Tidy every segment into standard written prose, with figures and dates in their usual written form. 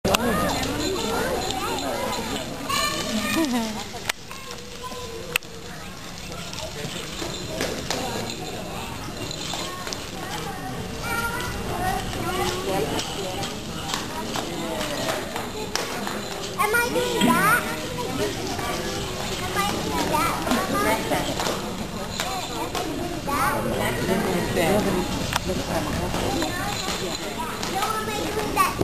Am I doing that? Am I doing that, Mama? Like that. Am I doing that? No, am I doing that?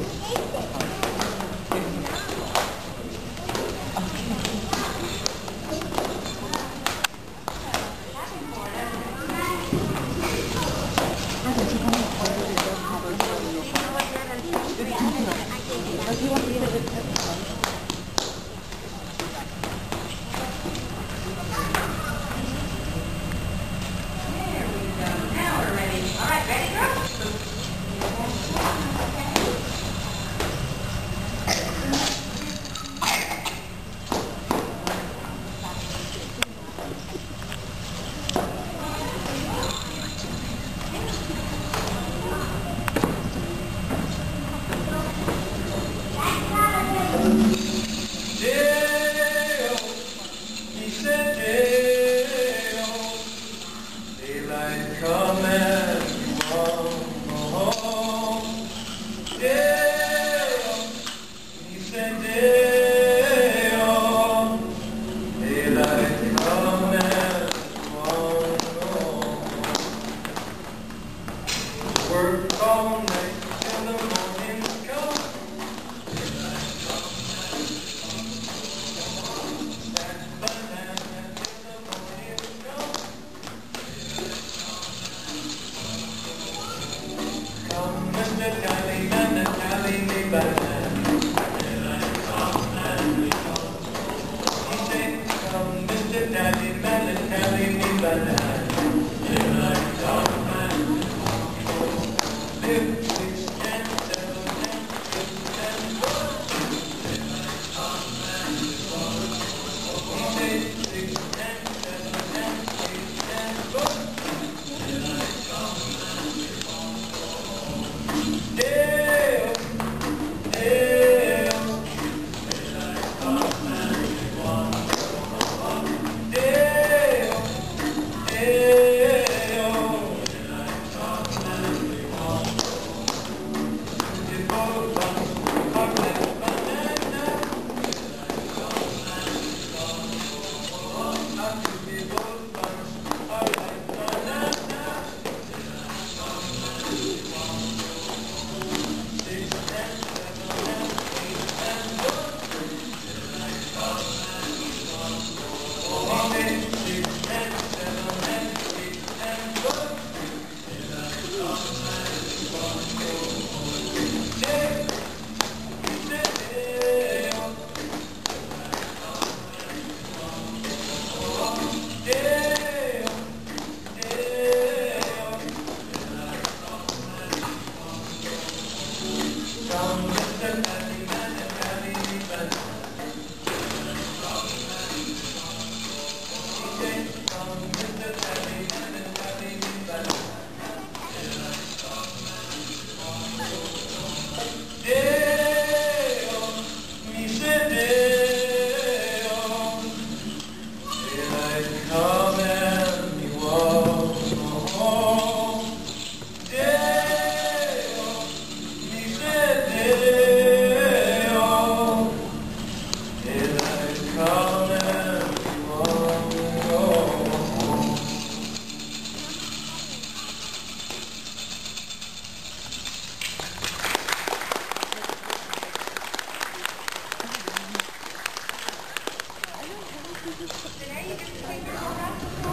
Work all night till the morning comes. That's banana till the morning comes. Come, Mr. Tally, banana, tally me banana. He said, come, Mr. Tally, banana, tally me banana.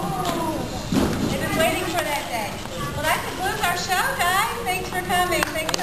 They've been waiting for that day. Well, that concludes our show, guys. Thanks for coming. Thanks